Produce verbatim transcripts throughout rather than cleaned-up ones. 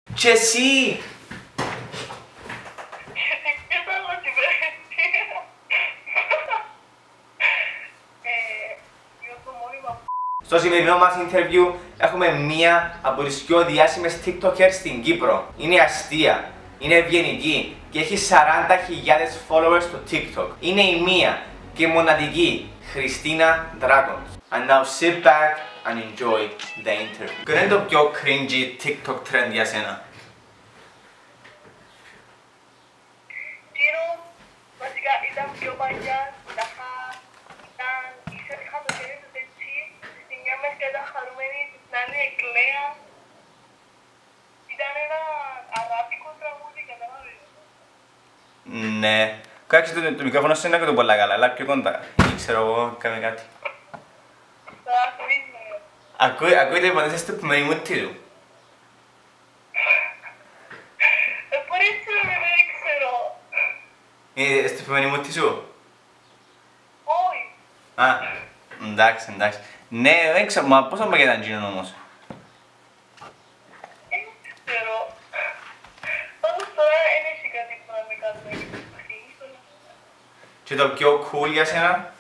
Και εσύ! Στο σημερινό μας interview έχουμε μία από τις πιο διάσημες Tik Tokers στην Κύπρο. Είναι αστεία, είναι ευγενική και έχει σαράντα χιλιάδες followers στο TikTok. Είναι η μία και μοναδική Χριστίνα Dragons. And now sit back and enjoy the interview. Ποιο είναι το πιο cringy TikTok trend για σένα? Γύρω, βασικά ήταν πιο παλιά, τα ήταν, είχα το χέρι του έτσι, στη μια μεριά ήταν χαρούμενη, στην άλλη εκλαία. Ήταν ένα αράπικο τραγούδι, κατάλαβες. Ναι. Κάτσε το, το μικρόφωνο σου είναι και το πολλά καλά, αλλά πιο κοντά. Δεν ξέρω εγώ, κάνε κάτι. Θα ακούεις με. Ακούει, ακούει το είπατε στο επιμενή μου τι του. Ε, μπορεί έτσι να δεν ξέρω. Είναι στο επιμενή μου τι σου. Όχι. Α, εντάξει, εντάξει. Ναι, δεν ξέρω, μα πόσο μπαγιά ήταν γίνον όμως. Δεν ξέρω. Πάντως τώρα δεν έχει κάτι που να με κάνει. Και το πιο cool για σένα?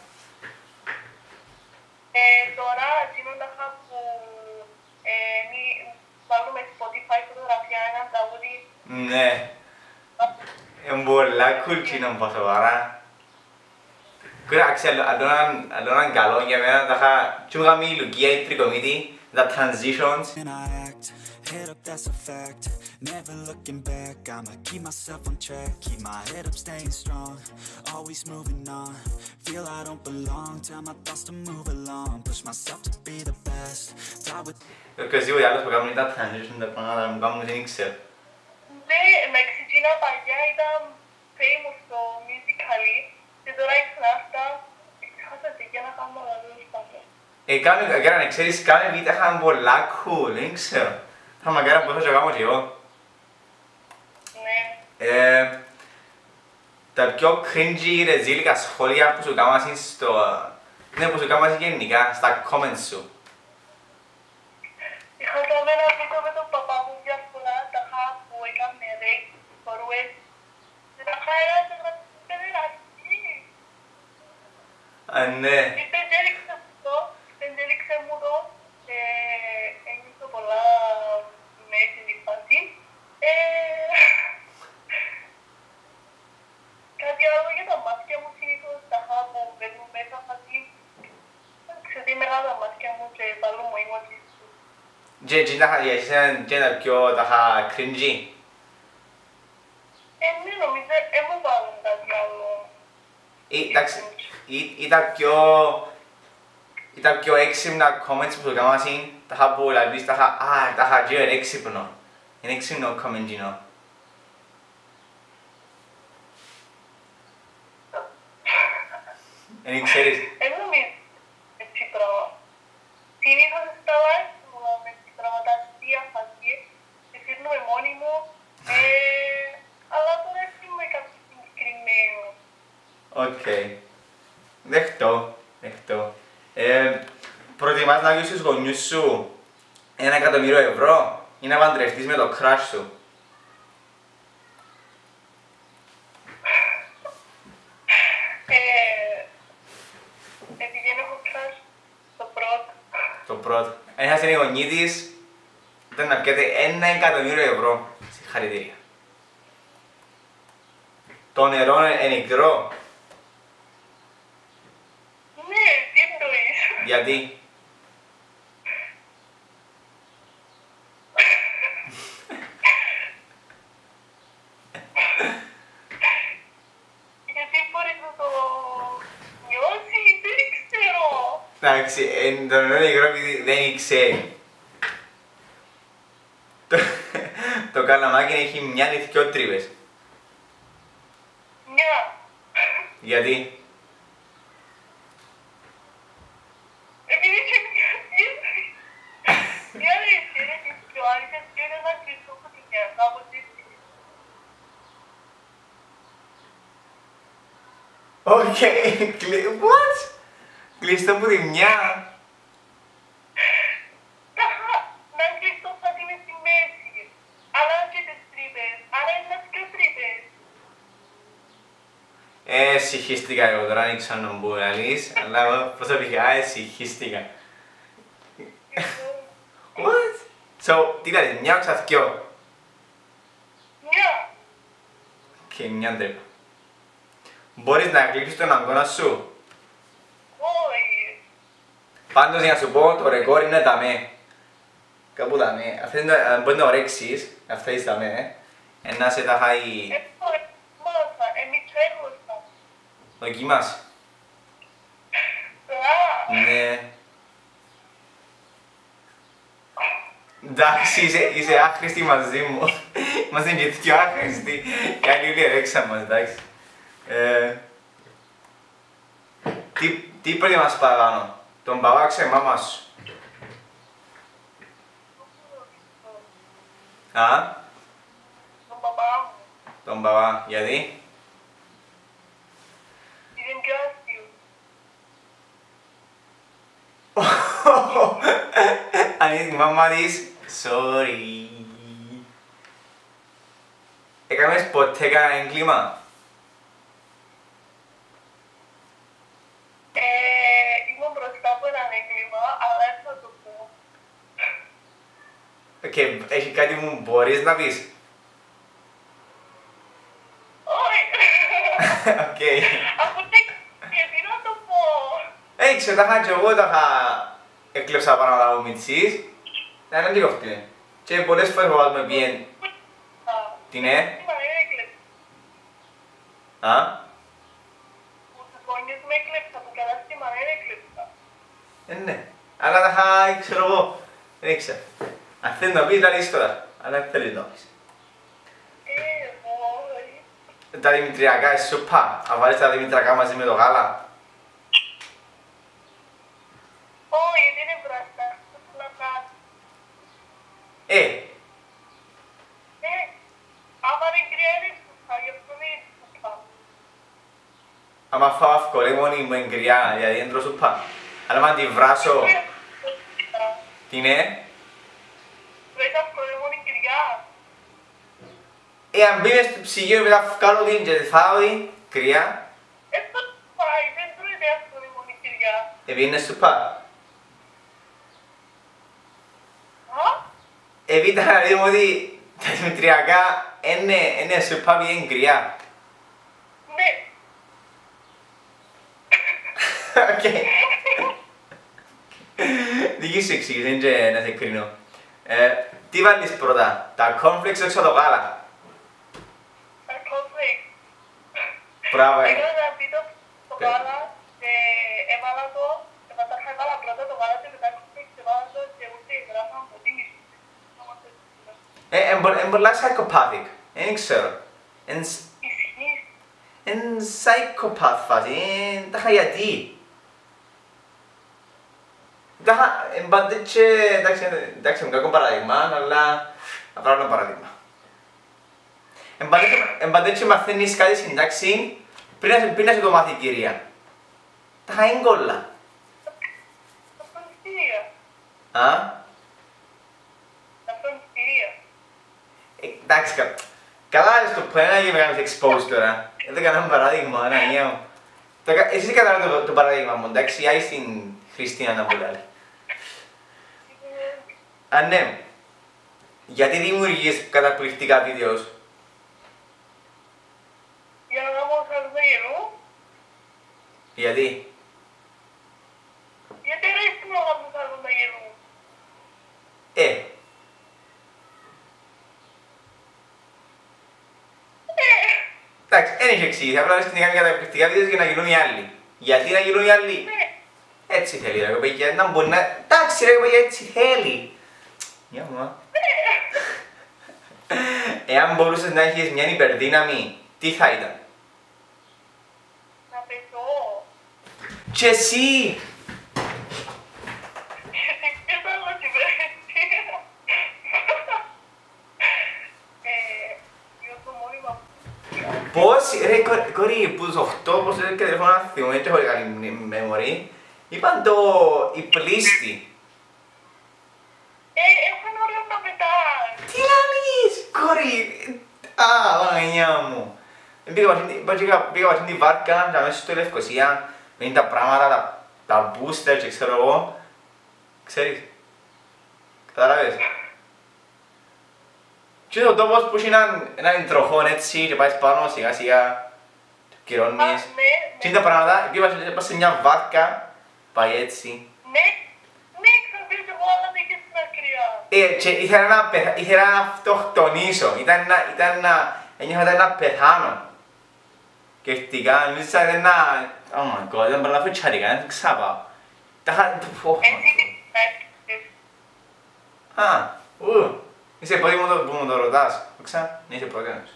Ε, τώρα, γίνοντα που ε, βάλουμε Spotify φωτογραφία ένα τραγούδι. Ναι. Είναι πολλά cool γίνον πως σοβαρά. Κοίταξε, άλλο έναν καλό για μένα, τα είχα και μου είχα η λουκία, η τρικομίτη, τα transitions. Head up, that's a fact. Never looking back. I'ma keep myself on track. Keep my head up, staying strong. Always moving on. Feel I don't belong. Tell my thoughts to move along. Push myself to be the best. Die with. Και εσύ ο άλλος που κάνουν τα transitions, τα πράγματα μου κάνουν δεν ξέρω. Ναι, με εξηγήνα παλιά ήταν famous στο Musical.ly και τώρα ήρθα αυτά. Χάσατε για να κάνω λαδούς πάντα. Ε, κάμε, για να ξέρεις, κάμε βίντεο είχαν πολλά cool, δεν ξέρω. Θα μακάρι πως θα κάνω και εγώ. Ναι. Ε, τα πιο cringy ρεζίλικα σχόλια που σου κάμασαι στο... Ναι, που σου κάμασαι γενικά, στα comments σου. Είχα κάνει ένα βίντεο με τον παπά μου μια φορά, τα είχα που έκαμε ρέικ, φορούες. Δεν τα είχα ένα σε παιδεραστή. Α, ναι. Ήρθε και έριξε μου το, ήρθε έριξε μου το, ένιωσα πολλά με την φάση. Κάτι άλλο για τα μάτια μου συνήθως, τα είχα που μπαίνουν μέσα φάση. Ξέρω τι μεγάλα τα μάτια μου και βάλω μου emojis. Και τι τα είχα και τα πιο τα είχα cringy. Ε, ναι, νομίζω, δεν μου βάλουν κάτι άλλο. Εντάξει, ή τα πιο... ή τα πιο έξυπνα comments που σου κάμασαι, τα είχα που λαλείς, τα είχα... Α, τα είχα και είναι έξυπνο. Είναι έξυπνο comment γίνω. Δεν ξέρεις. Δεν νομίζω έτσι πράγμα. Συνήθως στα live μου με τις πραγματαστία φασίες και φέρνουμε μόνοι μου, αλλά τώρα δεν είμαι κάτι συγκεκριμένο. Οκ. Δεχτώ, δεχτώ. Ε, προτιμάς να βγεις στους γονιούς σου ένα εκατομμύριο ευρώ ή να παντρευτείς με το crush σου? Επειδή δεν έχω crush, το πρώτο. Το πρώτο. Αν είχας οι γονείς της, ήταν να πιάτε ένα εκατομμύριο ευρώ. Συγχαρητήρια. Το νερό είναι υγρό. Ναι, τι εννοείς. Γιατί? Γιατί μπορείς να το νιώσεις, δεν ξέρω. Εντάξει, το νερό είναι υγρό επειδή δεν ήξερε. Το καλαμάκι έχει μια ή δυο τρύπες. Μια. Γιατί? Επειδή και μια δίεση. Μια δίεση είναι και πιο άρχες και είναι να κλείσω από τη μια, κάπως έτσι. Οκ, what? Κλείστο από τη μια. Να κλείσω θα είναι στη μέση. Αλλά Ε, συγχύστηκα εγώ τώρα, δεν ξέρω να μπω αλείς, αλλά εγώ προσωπικά ε, συγχύστηκα. What? So, τι λέει, μια οξα δυο. Μια. Και μια τρύπα. Μπορείς να κλείψεις τον αγκώνα σου. Όχι. Πάντως για να σου πω, το ρεκόρ είναι δαμέ. Κάπου δαμέ. Αυτές είναι, μπορείς να ορέξεις, αυτά είσαι δαμέ. Ένα σε τα χάει... Δοκίμας. Ναι. Εντάξει, είσαι, είσαι άχρηστη μαζί μου. Είμαστε και δυο άχρηστοι. Και άλλοι όλοι ερέξαν μας, εντάξει. Ε, τι, τι πρέπει να μας παραπάνω. Τον παπά ξέρει μάμα σου. Α? Τον παπά μου. Τον παπά, γιατί? Είναι πιο αστείο. Αν είναι η μάμα της, sorry. Έκαμες ποτέ κανένα έγκλημα? Ε, ήμουν μπροστά από έναν έγκλημα, αλλά δεν θα το πω. Οκ, έχει κάτι που μπορείς να πεις? Όχι. Οκ. Αφού δεν γιατί να το πω. Ε, ξέρω, τα είχα και εγώ, τα είχα έκλεψα πράγματα από μητσής. Να είναι λίγο φτύνε. Και πολλές φορές ο με πιέν. Τι ναι? Α? Που τους γονείς με έκλεψα, που κατάστημα δεν έκλεψα. Ε, ναι. Αλλά τα είχα, ξέρω εγώ, δεν ήξερα. Αν θέλεις να πεις, λαλείς τώρα. Αλλά δεν θέλεις να πεις. Ε, όχι. Τα δημητριακά, η σούπα. Αν βάλεις τα δημητριακά μαζί με το γάλα. Όχι, γιατί είναι μπροστά. Ε, Ε, άμα δεν κρυώνει, θα γευτούν οι σούπα. άμα φάω αυκολέμονη μου εγκριά, γιατί δεν τρώω σούπα. Αλλά αν τη βράσω, τι είναι? Πρέπει να αυκολέμουν η κρυά. Ε, αν μπει μες στο ψυγείο μετά βγάλω την και φάω την κρύα, Αυτό πάει, δεν τρώεται αυκολέμουν η κρυά. επειδή σούπα. Α? Επειδή να λέμε ότι τα δημητριακά είναι σούπα επειδή είναι κρύα. Ναι. Οκ. Δική σου εξήγηση, δεν και να σε κρίνω. Ε, τι βάλεις πρώτα, τα cornflakes έξω το γάλα. Τα κόφλεξ. Μπράβο, ε. Έκανα ένα βίντεο στο γάλα και έβαλα το, καταρχάς έβαλα πρώτα το γάλα και μετά κόφλεξ και έβαλα το και ούτε γράφα από την ίσχυση. Ε, εν πολλά psychopathic, δεν ξέρω. Εν Ισχύει. εν psychopath φάση, εν τα είχα γιατί. Τα είχα, εν παντέτσε, εντάξει, εντάξει, είναι κακό παράδειγμα, αλλά θα πάρω ένα παράδειγμα. Εν παντέτσε μαθαίνεις κάτι στην τάξη, πριν να σου το μάθει η κυρία. Τα είχα έγκολα. Τα φροντιστήρια. Α? Τα φροντιστήρια. Εντάξει, κα... καλά στο που ένα και με κάνεις expose τώρα. Δεν έκανα ένα παράδειγμα, ένα νέο. Εσείς καταλάβετε το, το παράδειγμα μου, εντάξει, ή στην Χριστίνα να πω άλλη. Α, ναι. Γιατί δημιουργείς καταπληκτικά βίντεο? Για να κάνω 살δό γελού. Γιατί? Γιατί αρέσει να κάνω saldo γελού. Ε. Εντάξει, δεν έχει εξήγηση, απλά αρέσει να κάνει καταπληκτικά βίντεο για να γίνουν οι άλλοι. Γιατί να γίνουν οι άλλοι? Έτσι θέλει ρε κοπέκια, να μπορεί να... Εντάξει ρε κοπέκια, έτσι θέλει. Μια μου, εάν μπορούσες να έχεις μια υπερδύναμη, τι θα ήταν? Να πετώ. Και εσύ! Γιατί ποιος άλλος υπηρεσία. Ε, yo το μόνιμα. Πώς, ρε κορ- κορί, που τους οχτώ, πώς είναι και τηλεφώνα να θυμούμε και έχω καλή μέμορη. Είπαν το η πλήστη. Ε, έχω ένα ωραίο να πετάς. Τι λαλείς, κορί! Α, Παναγιά μου. Πήγα στην τη βάρκα και μέσα στο Λευκοσία με τα πράγματα, τα booster και ξέρω εγώ. Ξέρεις. Καταλάβες. Και ο τόπος που έχει έναν τροχόν έτσι και πάεις πάνω σιγά σιγά κυρώνεις. Και είναι τα πράγματα, πήγα σε μια βάρκα, πάει έτσι. Ναι, ναι, ξέρω και εγώ αλλά δεν είχε στην ακριά. Και ήθελα να αυτοκτονήσω, ήταν να ένιωθα να πεθάνω. Και ευτικά, νομίζω ότι ήταν να... Oh my god, ήταν πολλά φουτσάρικα, δεν ξάπα. Τα είχα... Έτσι τι άρχισες. Α, ου, είσαι πρώτη που μου το ρωτάς. Όξα, ναι είσαι πρώτη όμως.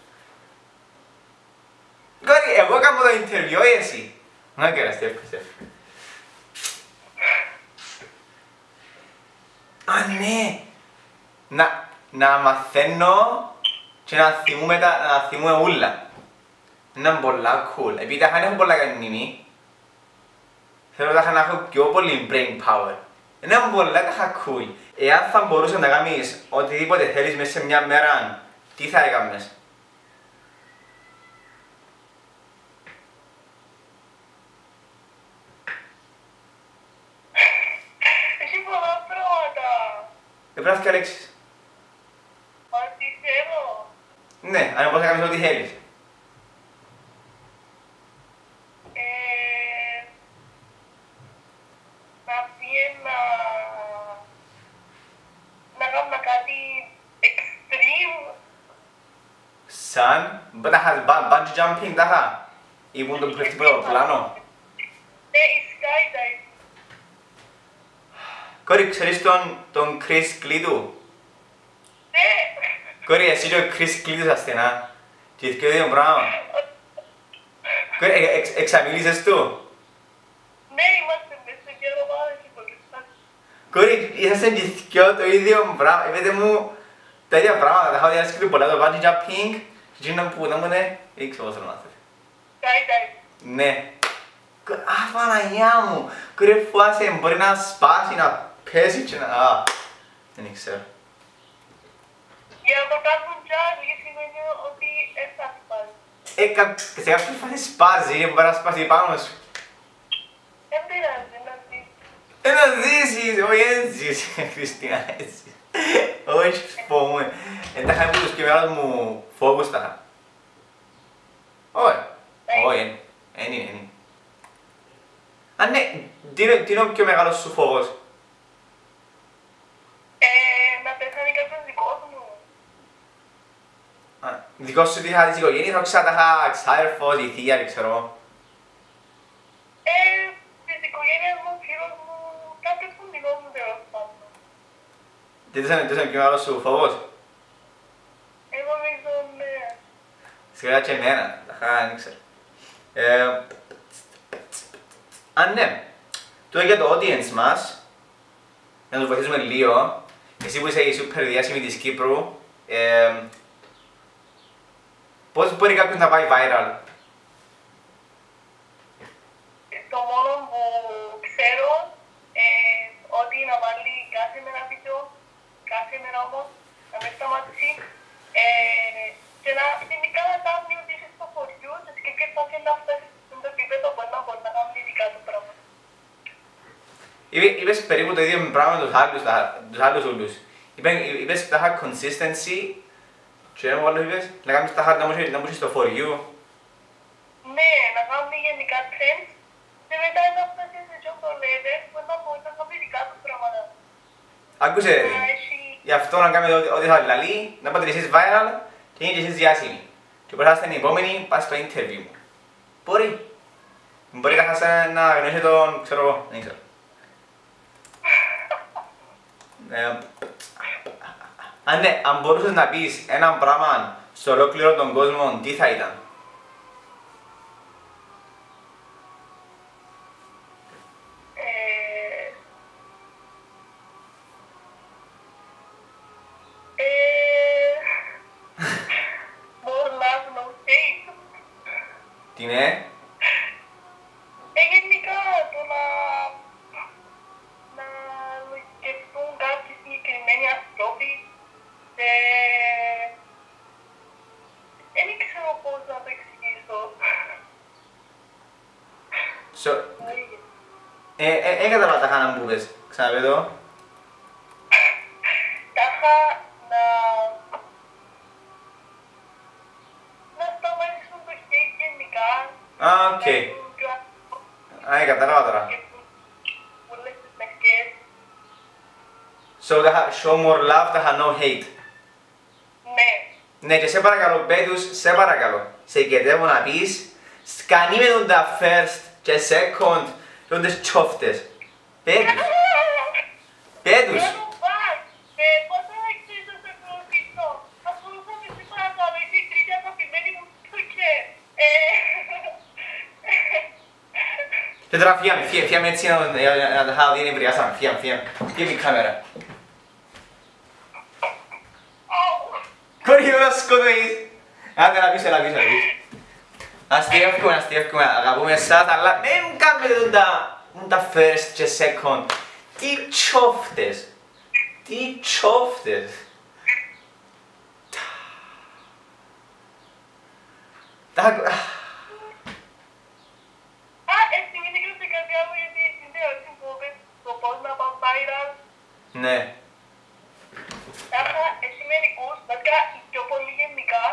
Κόρη, εγώ κάνω το interview, όχι εσύ. Να κέρα, στέφ, στέφ. Α, ναι. Να, να μαθαίνω και να θυμούμε τα, να θυμούμε ούλα. Είναι πολλά cool. Επειδή τα είχα πολλά καλή μνήμη, θέλω να έχω πιο πολύ brain power. Είναι πολλά τα είχα cool. Εάν θα μπορούσες να κάνεις οτιδήποτε θέλεις μέσα σε μια μέρα, τι θα έκανες? Έχει πολλά πράγματα. Δεν πρέπει να φτιάξεις. Μα τι θέλω. Ναι, αν μπορείς να κάνεις ό,τι θέλεις. Σαν, τα είχας bungee jumping, τα είχα. Ή που το πέφτει από το πλάνο. Ναι, η skydiving. Κόρη, ξέρεις τον Chris Κλήτου? Ναι. Κόρη, εσύ και ο Chris Κλήτου σας στενά. Και ήρθε και δύο πράγμα. Κόρη, εξαμίλησες του? Ναι, είμαστε μέσα και εδώ πάρα και πολύ. Κόρη, είσαστε και δυο το ίδιο πράγμα. Είπετε μου τα ίδια πράγματα. Τα είχα διάσκει πολλά το bungee jumping. Και εκείνο που δεν μου είναι, ή ξέρω πώς θέλω να θέλει. Skydiving. Ναι. Α, Παναγιά μου! Κόρη, φοβάσαι, μπορεί να σπάσει, να πέσει και να... Α, δεν ξέρω. Για να το κάνουν τζάλι σημαίνει ότι δεν θα σπάσει. Ε, σε κάποια φάση σπάζει, μπορεί να σπάσει πάνω σου. Δεν πειράζει, να ζήσεις. Ε, να ζήσεις, όχι δεν ζήσεις, Χριστίνα, έτσι. Όχι, φοβούμαι. Ε, τα είχα από τους και μεγάλους μου φόβους τα είχα. Όχι, όχι, δεν είναι, δεν είναι. Α, ναι, τι είναι ο πιο μεγάλος σου φόβος? Ε, να πεθάνει κάποιος δικός μου. Α, δικός σου τι είχα της οικογένειας, όχι σαν τα είχα ξάδερφος, η θεία, δεν ξέρω. Ε, της οικογένειας μου, φίλος μου, κάποιος που δικός μου τέλος πάντων. Τι είναι ο πιο μεγάλος σου φόβος? Εγώ νομίζω, ναι. Σίγουρα και εμένα, τα είχα, δεν ξέρω. Α, ναι. Τώρα για το audience μας, να τους βοηθήσουμε λίγο. Εσύ που είσαι η super διάσημη της Κύπρου, ε, πώς μπορεί κάποιος να πάει viral? Το μόνο που ξέρω ε, ότι να βάλει κάθε μέρα βίντεο, κάθε μέρα όμως, να μην σταματήσει ε, και να γενικά να κάνει ότι είσαι στο χωριό και σε κάποια φάση να φτάσει στο επίπεδο που να μπορεί να κάνει ειδικά το πράγμα. Είπες περίπου το ίδιο πράγμα με τους άλλους, τους άλλους ούλους. Είπες τα είχα consistency και ένα άλλο είπες να κάνεις τα χάρη να μπούσεις στο for you. Ναι, να κάνει γενικά trends και μετά να φτάσει σε πιο level που να μπορεί να κάνει ειδικά του πράγματα. Άκουσε ρε, γι' αυτό να κάνετε ό,τι θα λαλεί, να πάτε εσείς viral και είναι και εσείς διάσημοι. Και όπως θα είστε την επόμενη, πας στο interview μου. Μπορεί. Μπορεί να γνωρίσετε τον, ξέρω εγώ, δεν ξέρω. Αν ναι, αν μπορούσες να πεις έναν πράγμα σε ολόκληρο τον κόσμο, τι θα ήταν? Τι είναι? Ε, γενικά το να, να σκεφτούν κάποιοι συγκεκριμένοι άνθρωποι και δεν ξέρω πώς να το Ε, κατάλαβα τα χάνα που πες. Ξαναπέ το. Τάχα να... να σταματήσουν το hate γενικά. Α, οκ. Α, κατάλαβα τώρα. So, show more love, τάχα no hate. Ναι. Ναι, και σε παρακαλώ, πέτους, σε παρακαλώ. Σε κετεύω να πεις, σκανεί με τον τα first και second και τις τσόφτες. Πέτους. Πέτους. Πόσο εξής θα σε προωθήσω. Ακολουθούμε στην παρακαλώ, είσαι η τρίτη αγαπημένη μου TikToker. Και τώρα φύγαμε, φύγαμε έτσι να τα χάω, δεν εμπειριάσαμε, φύγαμε, φύγαμε. Φύγαμε η κάμερα. Κορί, δεν θα σκοτωείς. Άντε να πεις, έλα πίσω, έλα πίσω. Αστιεύκουμε, αστιεύκουμε, αγαπούμε εσάς, αλλά μην κάνετε τα first και second. Τι τσόφτες. Τι τσόφτες. Τα... Α, εσύ μην έκρυψε κάτι άλλο γιατί είναι ερώτηση που είπες το πώς να πάω viral. Ναι. Τάχα, εσύ μερικούς, βασικά πιο πολύ γενικά,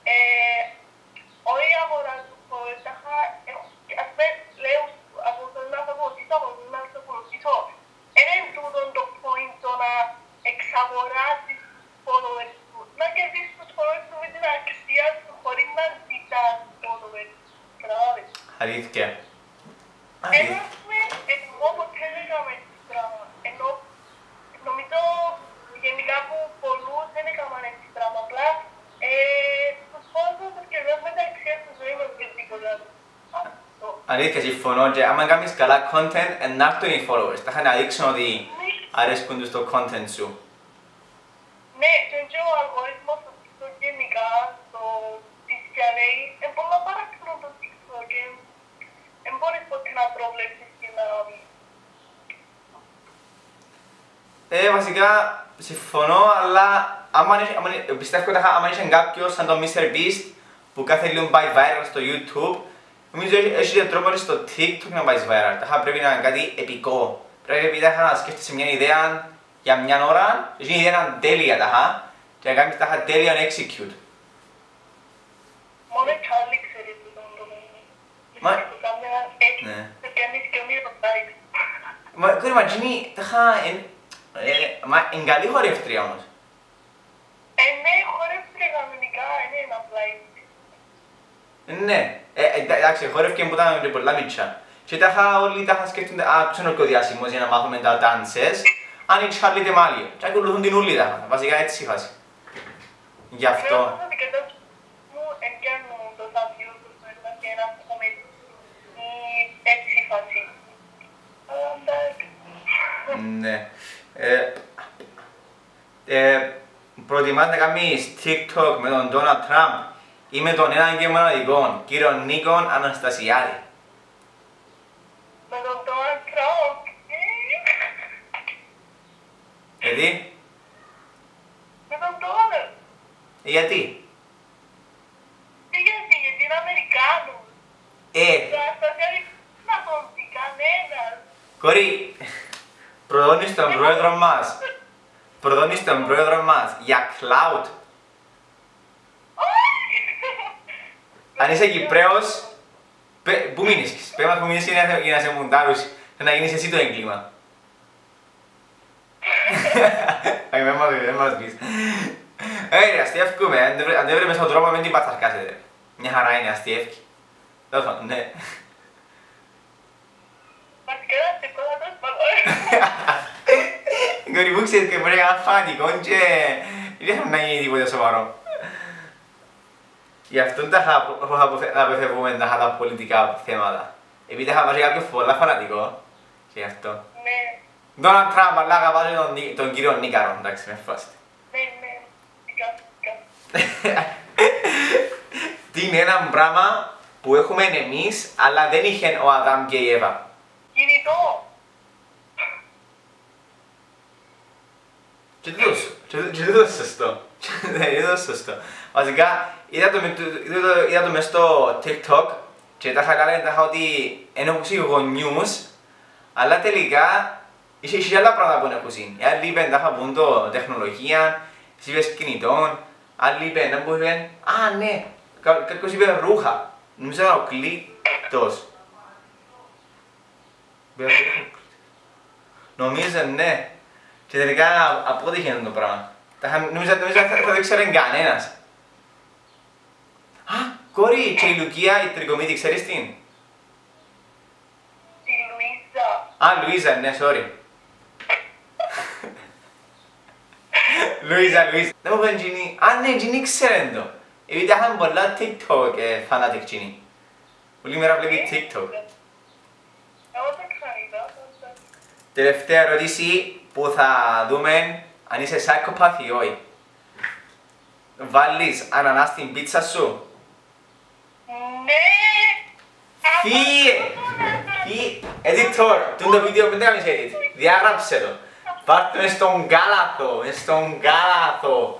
όλοι αγοράζουν χώρες, τάχα, ας πες, λέω, από θέλω να σε ακολουθήσω, από θέλω να σε ακολουθήσω. Είναι τούτον το point το να εξαγοράζεις τους followers του, να κερδίσεις τους followers του με την αξία του χωρίς να ζητάς followers. Καταλάβεις. Αλήθεια. Ενώ, εγώ ποτέ δεν έκαμε έτσι πράγμα, ενώ νομίζω γενικά που πολλούς δεν έκαναν έτσι πράγμα, απλά τους πόντους τους κερδάς με τα αξία στη ζωή μας και τίποτα. Αλήθεια, συμφωνώ και άμα κάνεις καλά content, να έρθουν οι followers. Θα να δείξουν ότι αρέσκουν τους το content σου. Ναι, και ο αλγορίθμος του TikTok γενικά, το τι λέει, είναι πολλά παράξενο το TikTok και δεν μπορείς ποτέ να προβλέψεις τι να δει. Ε, βασικά, συμφωνώ, αλλά άμα, άμα, πιστεύω ότι άμα είσαι κάποιος σαν το μίστερ Beast που κάθε λίγο πάει viral στο YouTube, νομίζω έχει και τρόπο στο TikTok να πάει viral. Θα πρέπει να είναι κάτι επικό. Πρέπει να σκέφτεσαι μια ιδέα για μια ώρα, έχει μια ιδέα τέλεια τάχα και να κάνεις τάχα τέλεια να execute. Μόνο η Kyri ξέρει το νόμο. Μα... Έτσι, θα κάνεις και μία ρωτάει. Μα, κόρη, μα γίνει τάχα... Μα είναι καλή χορεύτρια όμως. Ε, ναι, χορεύτρια κανονικά, είναι ένα απλά έτσι. Ναι, εντάξει, χορεύτρια που ήταν πολλά μίτσα. Και τάχα όλοι τάχα σκέφτονται, α, ποιος είναι ο Διάσημος για να μάθουμε τα dances. Αν είναι Charlie Τεμάλι, και ακολουθούν την ούλη τάχα, βασικά έτσι η φάση. Γι' αυτό. Βέβαια, τα δικαιώτα μου εγκαίνουν τόσα views τους μέσα και να πούμε έτσι η φάση. Αλλά εντάξει. Ναι. Προτιμάς να κάνεις TikTok με τον Donald Trump ή με τον έναν και μοναδικό, κύριο Νίκον Αναστασιάδη. Με τον Donald Trump. Γιατί? Με τον Donald. Γιατί? Τι γιατί, γιατί είναι Αμερικάνος. Ε. Το Αναστασιάδη να τον δει κανένας. Κορί, προδώνεις τον πρόεδρο μας. Προδώνεις τον πρόεδρο μας για cloud. Αν είσαι Κυπρέος, πού μείνεις, πες μας που μείνεις για να σε μουντάρεις, να γίνεις εσύ το έγκλημα. Δεν μας πεις. Ε, αστιεύκουμε, αν δεν βρεις στον τρόπο μην την πατσαρκάσετε. Μια χαρά είναι αστιεύκη. Τέλος πάντων, ναι. Βασικά να σε κόλλα τόσο παλό. Κορί, που ξέρεις και μπορεί να είναι φανατικό και δεν θα να γίνει τίποτε σοβαρό. Γι' αυτό δεν θα αποφεύγουμε τα πολιτικά θέματα. Επειδή θα βάζει κάποιο πολλά φανατικό. Και γι' αυτό. Ναι. Donald Trump, αλλά αγαπάτε τον κύριο Νίκαρο, εντάξει, με φάστε. Ναι, ναι. Σιγά, σιγά. Τι είναι ένα πράγμα που έχουμε εμείς, αλλά δεν είχε ο Αδάμ και η Εύα. Κινητό. Και δεν το σωστό. Δεν το σωστό. Βασικά, είδα το μες στο TikTok και τα είχα καλά ήταν ότι είναι όπως οι γονιούς, αλλά τελικά είχε και άλλα πράγματα που είναι όπως είναι. Οι άλλοι είπαν τα είχα πούν το τεχνολογία, εσύ είπες κινητών, άλλοι είπαν, δεν που είπαν, α ναι, κάποιος είπε ρούχα, νομίζω ήταν ο κλήτος. Νομίζω ναι, και τελικά απότυχε το πράγμα. Νομίζω ότι θα το ήξερε κανένας. Α, κόρη, και η Λουκία, η τρικομήτη, ξέρεις την? Τη Λουίζα. Α, Λουίζα, ναι, sorry. Λουίζα, Λουίζα. Δεν μου πάνε Τζίνι. Α, ναι, Τζίνι ξέρουν το. Επειδή είχαν πολλά TikTok φανάτικ Τζίνι. Όλη μέρα βλέπει TikTok. Εγώ δεν ξέρω. Τελευταία ερώτηση που θα δούμε αν είσαι psychopath ή όχι. Βάλεις ανανά στην πίτσα σου. Ναι! Φύγε! Φύγε! Editor, το βίντεο δεν κάνεις edit. Διάγραψε το. Πάρτε με στον κάλαθο, μες στον κάλαθο.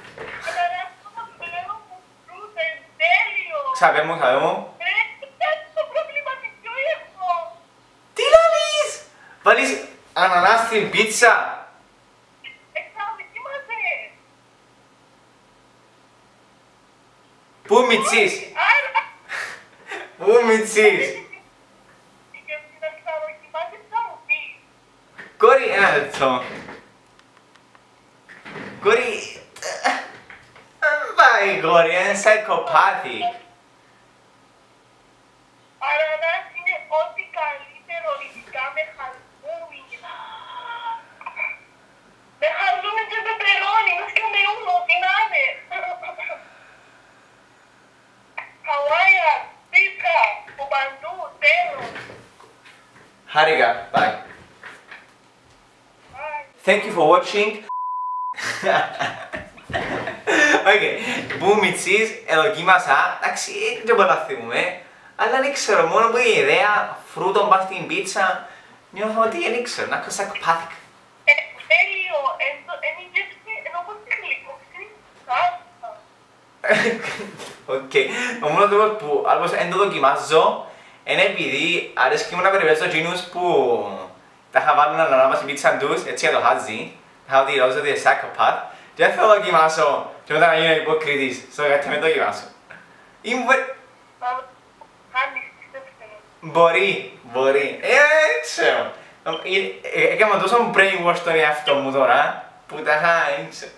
Ξαπέ μου, ξαπέ μου. Τι λαλείς! Βάλεις ανανά στην πίτσα. Πού μιτσείς! Πού μιτσείς! Κόρη, ένα λεπτό. Κόρη... Δεν πάει κόρη, είναι σαϊκοπάθη. Ανανάς είναι ό,τι καλύτερο ειδικά με χαλούμι. Με χαλούμι και πεπερώνι, μες και με ούμο, τι να είναι. Χαουάια, πίτσα, που παντού, τέλος. Χάρηκα, bye. Thank you for watching. Okay, που μιτσείς, εδοκίμασα, εντάξει, δεν μπορώ να θυμούμε, αλλά δεν ξέρω, μόνο που η ιδέα φρούτων πας στην πίτσα, νιώθω ότι δεν ξέρω, να έχω psychopathic. Τέλειο, εν η γεύση, ενώ πως τη γλυκόξη, σάλτσα. Οκ, ο μόνος τρόπος που άλλος δεν το δοκιμάζω είναι επειδή αρέσκει μου να περιπέζω εκείνους που τα είχα βάλουν να ανάμουν στην πίτσα τους, έτσι για το χάζι, θα είχα δηλώσει ότι είναι psychopath και δεν θέλω να δοκιμάσω και μετά να γίνω υποκριτής, στο γιατί με δοκιμάσω. Μπορεί, μπορεί, ε, δεν ξέρω. Έκανα τόσο brainwash τον εαυτό μου τώρα, που τα είχα, δεν ξέρω.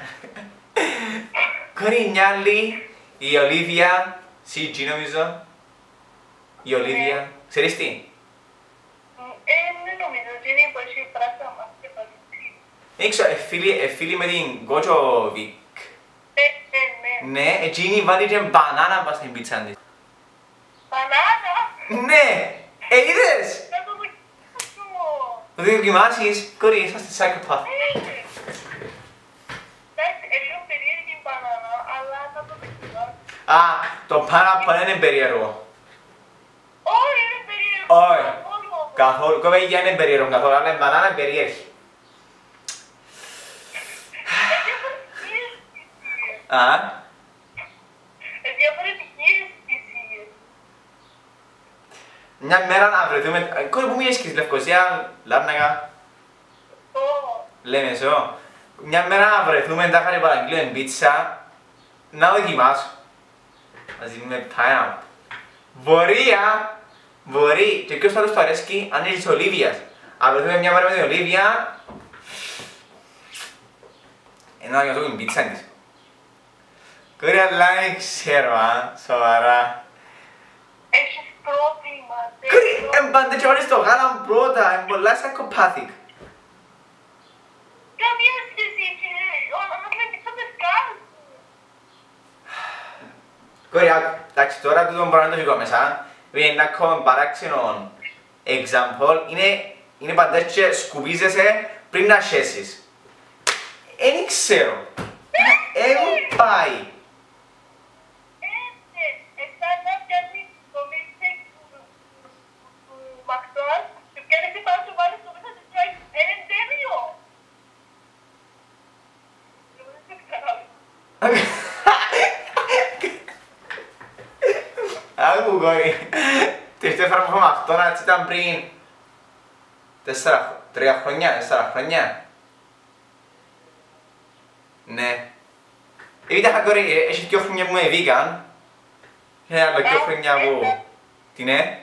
Κόρη μια άλλη, η Ολίβια, σι τζι νομίζω, η Ολίβια, ξέρεις τι? Ε, δεν νομίζω ότι είναι που έχει πράσα μας και παλιτσί. Δεν ξέρω, εφίλη με την Κότσοβικ. Ε, ε, ναι. Ναι, εκείνη βάλει και μπανάνα πας στην πίτσα της. Μπανάνα! Ναι, ε, είδες! Θα το δοκιμάσω. Θα το δοκιμάσεις, κόρη, είσαστε psychopath. Εντάξει, λίγο περίεργη μπανάνα, αλλά θα το δοκιμάσω. Α, το pineapple είναι περίεργο. Όχι, είναι περίεργο. Όχι, καθόλου, κοπέγια είναι περίεργο καθόλου, αλλά η μπανάνα είναι περίεργη. Α, διαφορετική αισθησία. μια μέρα να βρεθούμε, κόρη που μείνεις και στη Λευκοσία, Λάρνακα, λέμε ζω. Μια μέρα να βρεθούμε, τα είχα παραγγείλω πίτσα, να δοκιμάσω. Μαζί με pineapple. Μπορεί, α, μπορεί, και ποιος άλλος του αρέσκει, αν είναι της Ολίβιας. Αν βρεθούμε μια μέρα με την Ολίβια, ενώ να νιώσω την πίτσα της. Κόρη, αλλά δεν ξέρω, α, σοβαρά. Έχεις πρόβλημα, Κόρη, εμπάντε και βάλεις το γάλα πρώτα, είναι πολλά psychopathic. καμία σχέση, όμως δεν πίσαμε σκάλ. Κόρη, εντάξει, τώρα τούτο μπορώ να το φύγω μέσα. Είναι ένα ακόμα παράξενο example. Είναι, είναι πάντα και σκουπίζεσαι πριν να σχέσεις. Δεν ξέρω. Δεν πάει. Έτσι, εσάς να πιάνεις το milkshake του McDonald's και πιάνεις πάνω σου βάλεις το μέσα της τρώεις. Είναι τέλειο. Εγώ δεν σε ξέρω. Άκου κόρη. Τελευταία φορά που είχαμε αυτόνατς ήταν πριν τέσσερα, τρία χρόνια, τέσσερα χρόνια. Ναι. Επειδή είχα κόρη, έχει δύο χρόνια που είμαι vegan. Και άλλο δύο χρόνια που... Τι ναι?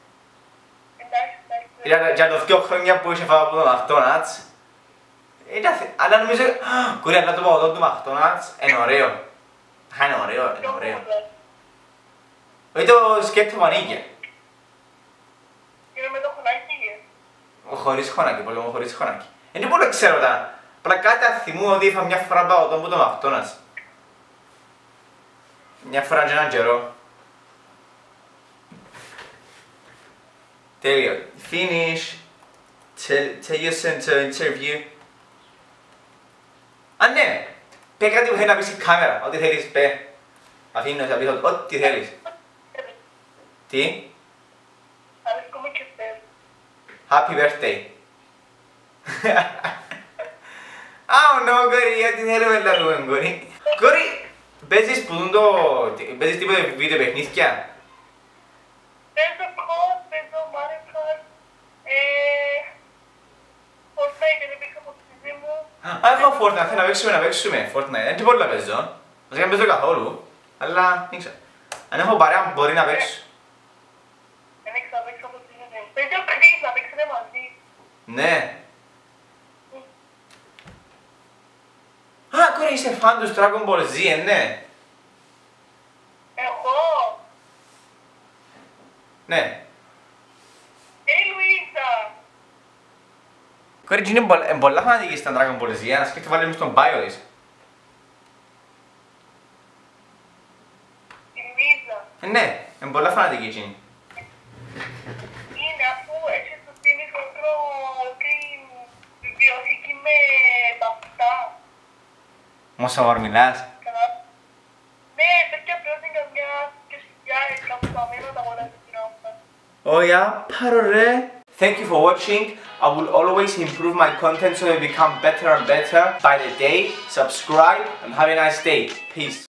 Για το δύο χρόνια που είχε φάω από το McDonald's. Αλλά νομίζω... Κόρη, αλλά το παγωτό του McDonald's είναι ωραίο. Είναι ωραίο, είναι ωραίο. Όχι το σκέτο μανίκια. Είναι με το χωνάκι. Χωρίς χωνάκι, πολύ μου χωρίς χωνάκι. Είναι πολύ ξέρω τα. Απλά κάτι θυμούμαι ότι είχα μια φορά παγωτό από το McDonald's. Μια φορά και έναν καιρό. Τέλειο. Finish. Tell us in the interview. Α, ναι. Πέ κάτι που θέλει να πεις στην κάμερα. Ό,τι θέλεις, πέ. Αφήνω να πεις ό,τι θέλεις. Τι? Αρέσκομαι και πες. Happy birthday. Α, no, κόρη, γιατί θέλουμε να δούμε, κόρη. Κόρη, παίζεις που το... παίζεις τίποτε βίντεο παιχνίδια. Παίζω κοντ, παίζω Mario Kart, ε... Fortnite, δεν πήγα από τη ζωή μου. Α, έχω Fortnite, θέλω να παίξουμε, να παίξουμε Fortnite. Δεν μπορώ να παίζω. Βασικά δεν παίζω καθόλου. Αλλά, δεν ξέρω. Αν έχω παρέα μπορεί να παίξω. Δεν έξω να παίξω από τη ζωή μου. Παίζω Chris, να παίξουμε μαζί. Ναι. Α, κόρη, είσαι φαν του Dragon Ball Z, ε, ναι. Εγώ. Ναι. Ε, Λουίζα. Κόρη, είναι πολλά φανατική στα Dragon Ball Z, να σκέφτε βάλει μες στον bio της. Η Λουίζα. Ε, ναι, είναι πολλά φανατική εκείνη. Είναι αφού έτσι στο στείλει μικρό την βιβλιοθήκη με παπτά. Μόσα βαρ μιλάς. Ναι, τέτοια πρόσθεκα μια και χιλιάδες κάπου καμένα τα όλα στην ομάδα. Oh yeah, parore. Thank you for watching. I will always improve my content so I become better and better by the day. Subscribe and have a nice day. Peace.